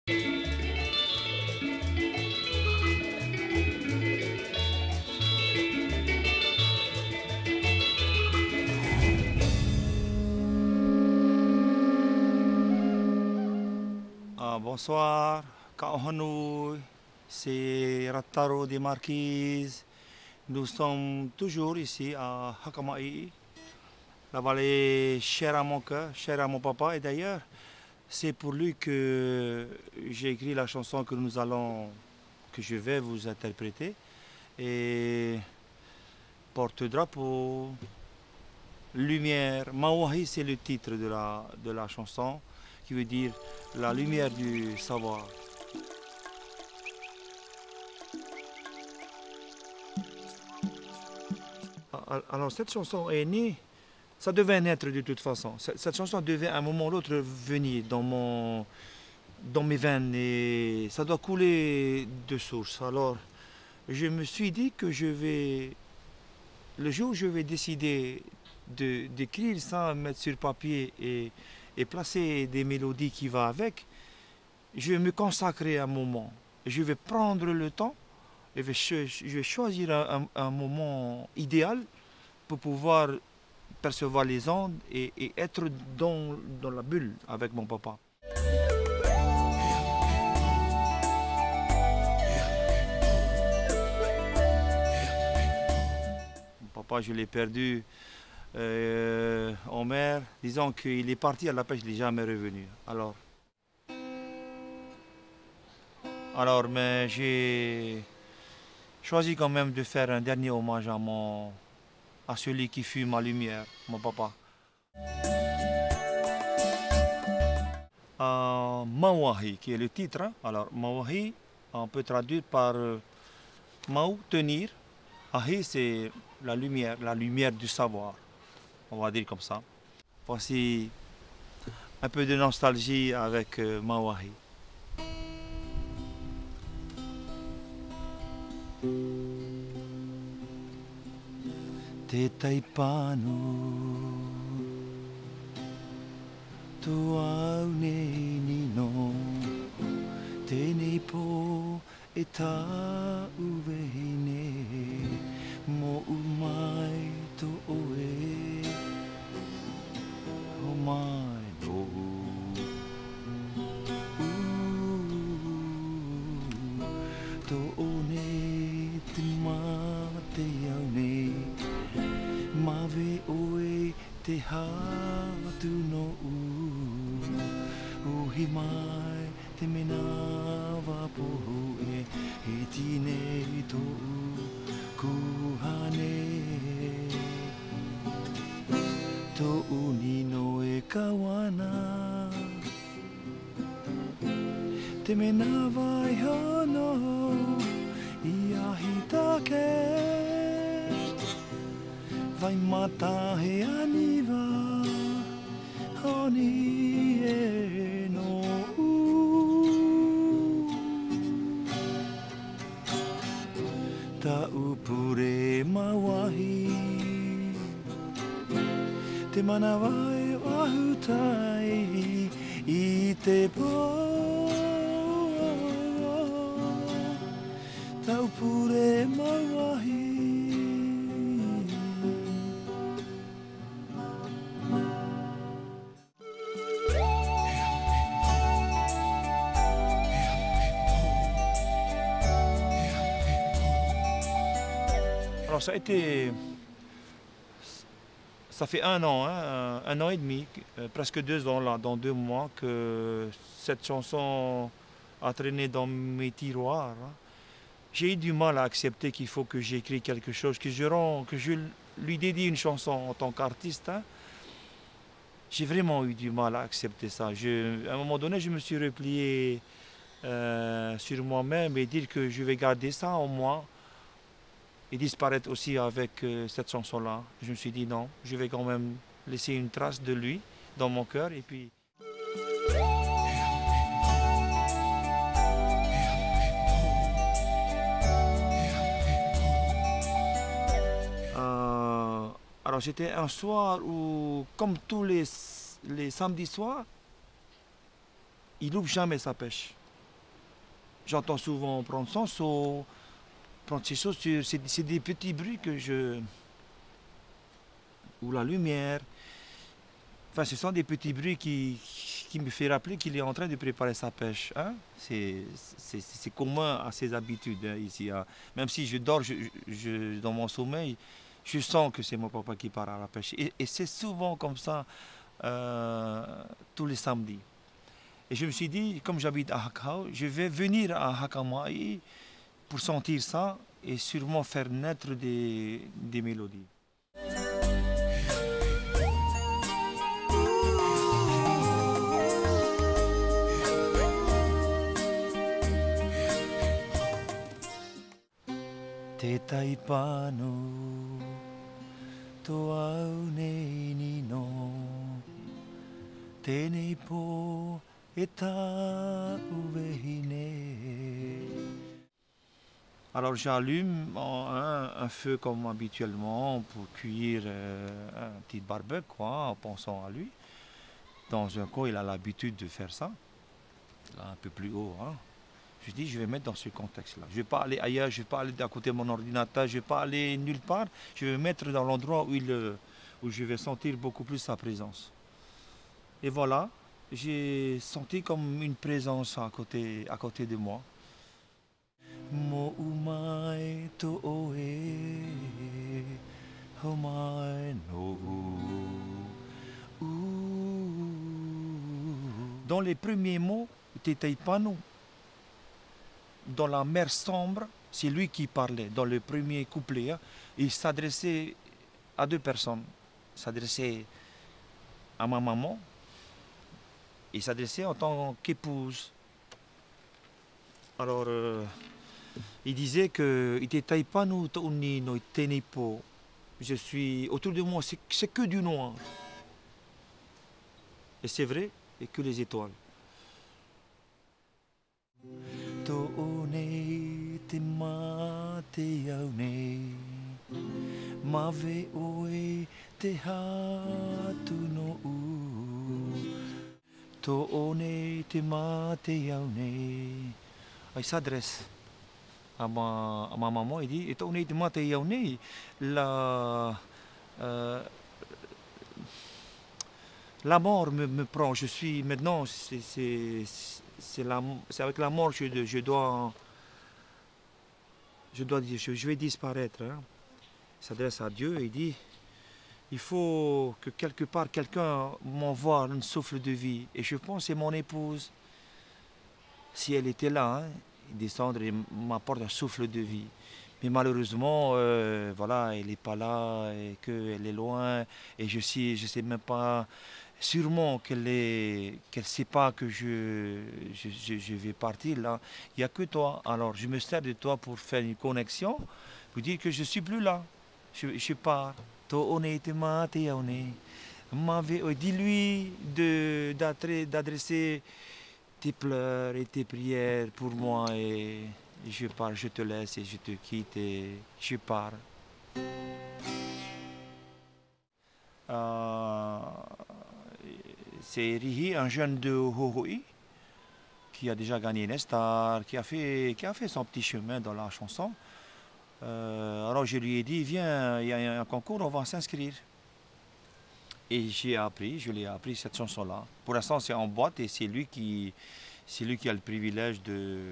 Bonsoir, Kak Hanoi, c'est Rattaro des Marquises. Nous sommes toujours ici à Hakama'i, la vallée chère à mon cœur, chère à mon papa. Et d'ailleurs, c'est pour lui que j'ai écrit la chanson que je vais vous interpréter. Et porte-drapeau, lumière, Mawahi, c'est le titre de la chanson, qui veut dire la lumière du savoir. Alors cette chanson est née, ça devait naître de toute façon. Cette chanson devait à un moment ou l'autre venir dans mes veines et ça doit couler de source. Alors je me suis dit que le jour où je vais décider d'écrire ça, mettre sur papier et placer des mélodies qui vont avec, je vais me consacrer un moment. Je vais prendre le temps et je vais choisir un moment idéal pour pouvoir percevoir les ondes et être dans la bulle avec mon papa. Mon papa, je l'ai perdu en mer. Disons qu'il est parti à la pêche, il n'est jamais revenu. Alors, mais j'ai choisi quand même de faire un dernier hommage à celui qui fut ma lumière, mon papa. Mawahi, qui est le titre. Hein. Alors, Mawahi, on peut traduire par Mau, tenir. Ahi, c'est la lumière du savoir. On va dire comme ça. Voici un peu de nostalgie avec Mawahi. Te taipanu tu au nei nino tēnei pō e tā uwehine mo umai to oe o mai no to o nei te mā te au nei mawe oe te hatu no uhi mai te mena wapohu e tine tō kuhane tō unino e kawana te mena vai hono i ahi take vai mata he aniwa honi e no ta upure mawahi te mana vai wahutai i te po ta upure mawahi. Alors ça fait un an, hein, un an et demi, presque 2 ans, là, dans 2 mois, que cette chanson a traîné dans mes tiroirs. Hein. J'ai eu du mal à accepter qu'il faut que j'écris quelque chose, que je lui dédie une chanson en tant qu'artiste. Hein. J'ai vraiment eu du mal à accepter ça. À un moment donné, je me suis replié sur moi-même et dire que je vais garder ça en moi. Et disparaître aussi avec cette chanson-là. Je me suis dit non, je vais quand même laisser une trace de lui dans mon cœur et puis... Alors c'était un soir où, comme tous les samedis soirs, il n'oublie jamais sa pêche. J'entends souvent prendre son seau, prendre ses chaussures. C'est des petits bruits que je... Ou la lumière. Enfin, ce sont des petits bruits qui me font rappeler qu'il est en train de préparer sa pêche. Hein? C'est commun à ses habitudes hein, ici. Hein. Même si je dors dans mon sommeil, je sens que c'est mon papa qui part à la pêche. Et c'est souvent comme ça tous les samedis. Et je me suis dit, comme j'habite à Hakao, je vais venir à Hakamai pour sentir ça et sûrement faire naître des mélodies. Te taipano, to au nei ni no, tēnei po e tā uvehine. Alors j'allume un feu comme habituellement pour cuire un petit barbecue, quoi, en pensant à lui. Dans un coin, il a l'habitude de faire ça, là, un peu plus haut. Hein. Je dis, je vais mettre dans ce contexte-là. Je ne vais pas aller ailleurs, je ne vais pas aller à côté de mon ordinateur, je ne vais pas aller nulle part. Je vais me mettre dans l'endroit où je vais sentir beaucoup plus sa présence. Et voilà, j'ai senti comme une présence à côté de moi. Mo umai to oe, homai no u. Dans les premiers mots, te taipano. Dans la mer sombre, c'est lui qui parlait. Dans le premier couplet, hein, il s'adressait à deux personnes. Il s'adressait à ma maman. Il s'adressait en tant qu'épouse. Alors, il disait que je suis autour de moi, c'est que du noir. Et c'est vrai, et que les étoiles. To'one te mā te au nei, mawe oe te hatu no u. To'one te mā te au nei. Il s'adresse à ma maman, il dit, to'one te mā te au nei, la mort me prend, je suis maintenant, c'est avec la mort que je vais disparaître. Hein. Il s'adresse à Dieu et il dit, il faut que quelque part quelqu'un m'envoie un souffle de vie. Et je pense que c'est mon épouse. Si elle était là, hein, descendre et m'apporte un souffle de vie. Mais malheureusement, voilà, elle n'est pas là, et qu'elle est loin, et je sais même pas, sûrement qu'elle ne sait pas que je vais partir là. Il n'y a que toi. Alors je me sers de toi pour faire une connexion, pour dire que je ne suis plus là. Je pars. Dis-lui d'adresser tes pleurs et tes prières pour moi et je pars, je te laisse et je te quitte et je pars. C'est Rihi, un jeune de Hohoi, qui a déjà gagné une star, qui a fait son petit chemin dans la chanson. Alors je lui ai dit, viens, il y a un concours, on va s'inscrire. Et je l'ai appris cette chanson-là. Pour l'instant, c'est en boîte et c'est lui qui a le privilège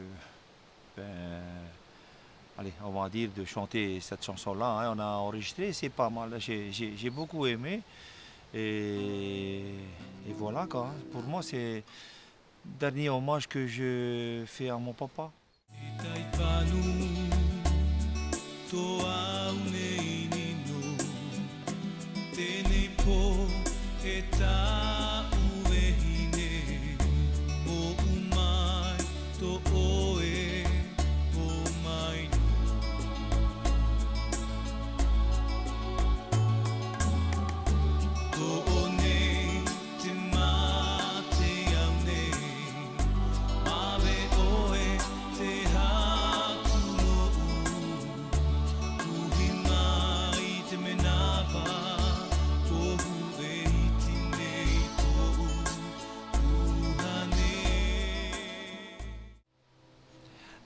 allez, on va dire, de chanter cette chanson-là. Hein. On a enregistré, c'est pas mal. J'ai beaucoup aimé. Et voilà, quoi. Pour moi, c'est le dernier hommage que je fais à mon papa.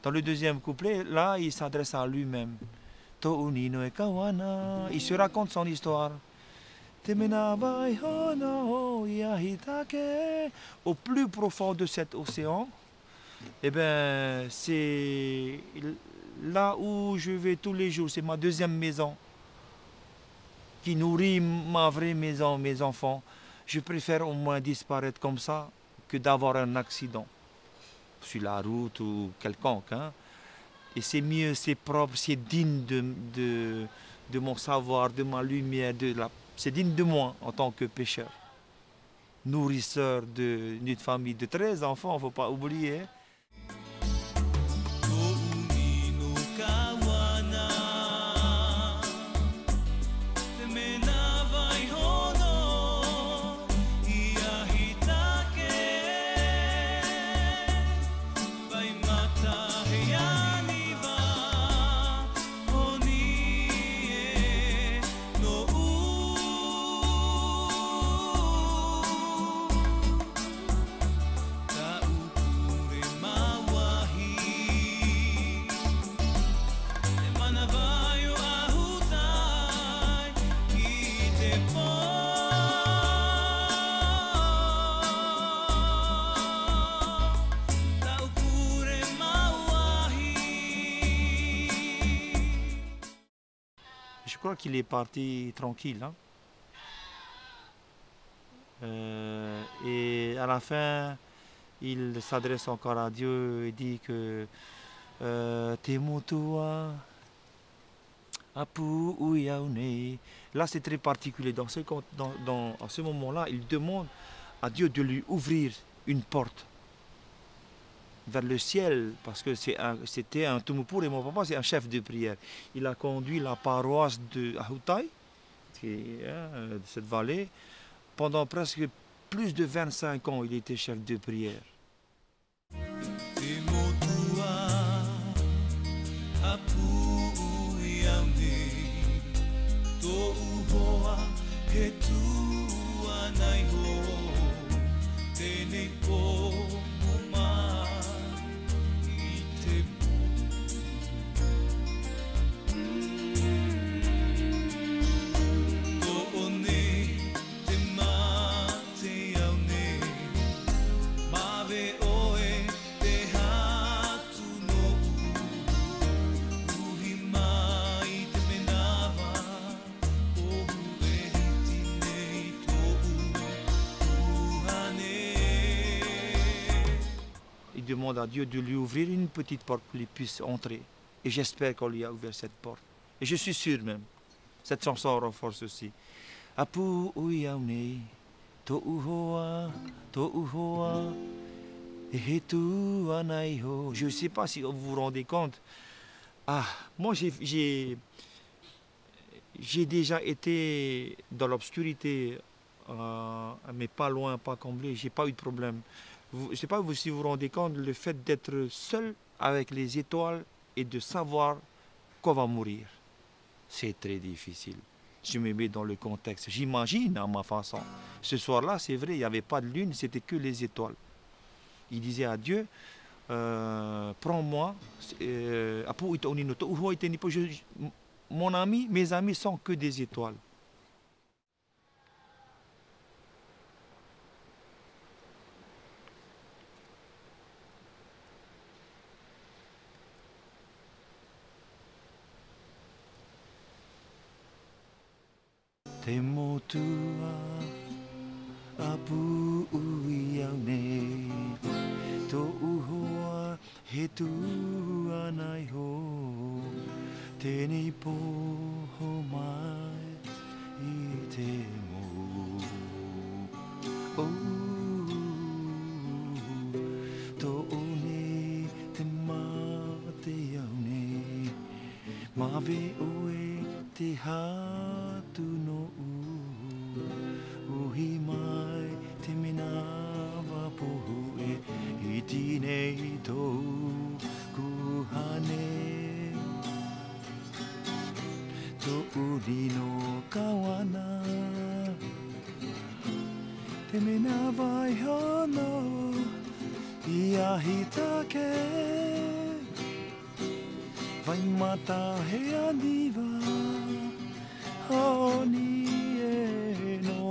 Dans le deuxième couplet, là, il s'adresse à lui-même. To'uni no e kawana. Il se raconte son histoire. Au plus profond de cet océan, eh ben, c'est là où je vais tous les jours. C'est ma deuxième maison qui nourrit ma vraie maison, mes enfants. Je préfère au moins disparaître comme ça que d'avoir un accident sur la route ou quelconque. Hein. Et c'est mieux, c'est propre, c'est digne de mon savoir, de ma lumière, c'est digne de moi en tant que pêcheur. Nourrisseur d'une famille de 13 enfants, il ne faut pas oublier. Je crois qu'il est parti tranquille. Hein. Et à la fin, il s'adresse encore à Dieu et dit que Temotua Apu Uyaune. Là, c'est très particulier. À ce moment-là, il demande à Dieu de lui ouvrir une porte vers le ciel, parce que c'était un Tumupur et mon papa, c'est un chef de prière. Il a conduit la paroisse de Ahutai, de cette vallée, pendant presque plus de 25 ans, il était chef de prière. Il demande à Dieu de lui ouvrir une petite porte pour qu'il puisse entrer. Et j'espère qu'on lui a ouvert cette porte. Et je suis sûr même. Cette chanson renforce aussi. Apu uyaune, to uhoa, ehetu anaiho. Je ne sais pas si vous vous rendez compte. Ah, moi j'ai déjà été dans l'obscurité, mais pas loin, pas comblé. J'ai pas eu de problème. Je ne sais pas si vous vous rendez compte, le fait d'être seul avec les étoiles et de savoir qu'on va mourir, c'est très difficile. Je me mets dans le contexte, j'imagine à ma façon. Ce soir-là, c'est vrai, il n'y avait pas de lune, c'était que les étoiles. Il disait à Dieu, prends-moi, mon ami, mes amis sont que des étoiles. Temotua apu uyaune to uhoa hetu anaiho teni po homai itemo to one te mate yaune mave oe te hatu no uhi mai te minawa pohu e iti nei tō kuhane tō uri no kawana te minawa i hono i ahitake vai mata he aniva honi e no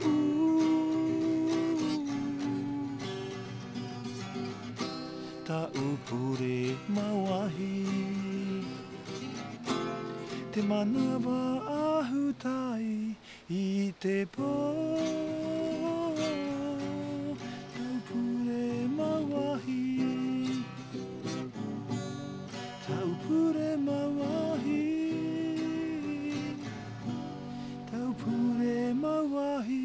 ta upure mawahi te manawa ahutai I te po taupure mawahi taupure mawahi taupure mawahi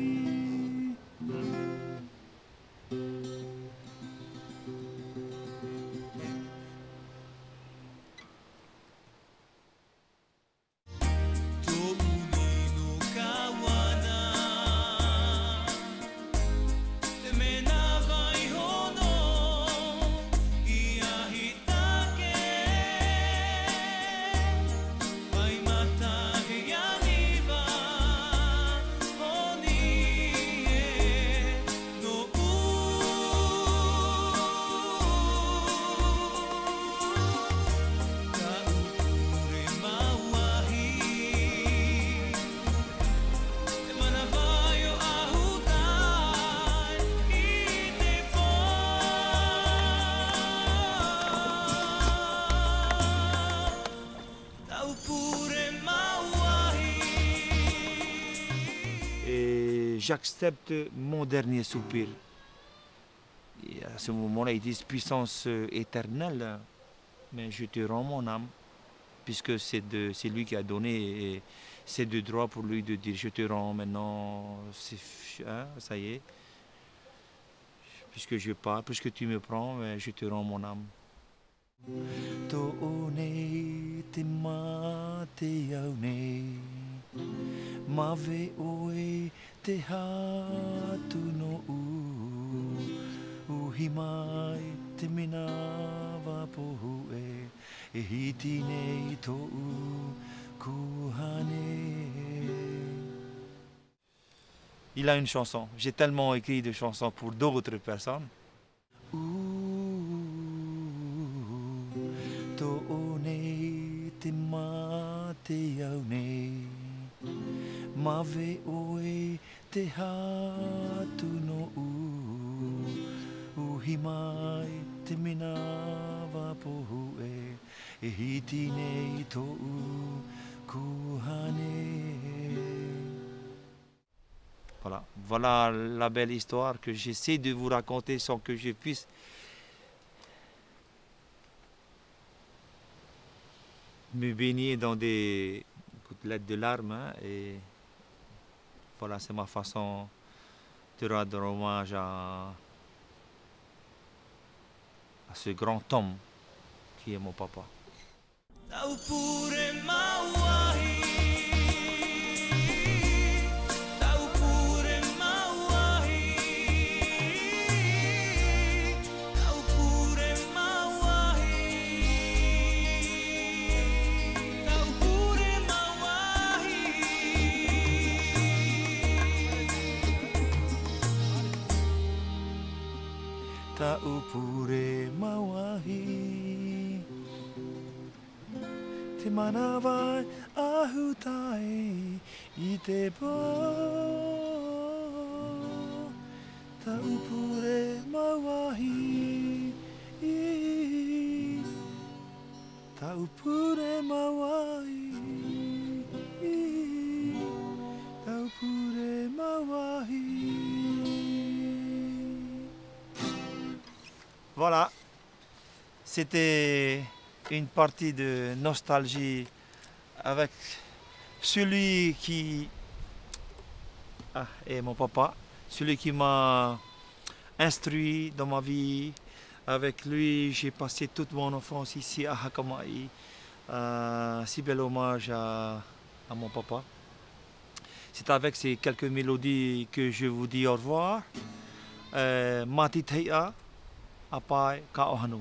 Et j'accepte mon dernier soupir. Et à ce moment-là, ils disent puissance éternelle, mais je te rends mon âme, puisque c'est lui qui a donné, et c'est de droit pour lui de dire je te rends maintenant, hein, ça y est, puisque je pars, puisque tu me prends, je te rends mon âme. Mave oe te hatu no uhimai te minawa pohu e hiti nei to kuhane. Il a une chanson. J'ai tellement écrit de chansons pour d'autres personnes. To one te mate au nei. Mave oe te hatu no uhimai te minawa pohu e hiti nei to kuhane. Voilà la belle histoire que j'essaie de vous raconter sans que je puisse me baigner dans des gouttelettes de larmes, hein, et voilà, c'est ma façon de rendre hommage à ce grand homme qui est mon papa. Taupure mawahi te manawai ahutai I te po taupure mawahi taupure mawahi taupure mawahi. Voilà, c'était une partie de nostalgie avec celui qui est mon papa, celui qui m'a instruit dans ma vie. Avec lui, j'ai passé toute mon enfance ici à Hakamai. Si bel hommage à mon papa. C'est avec ces quelques mélodies que je vous dis au revoir. Mati Teia. Apai ka ohanu.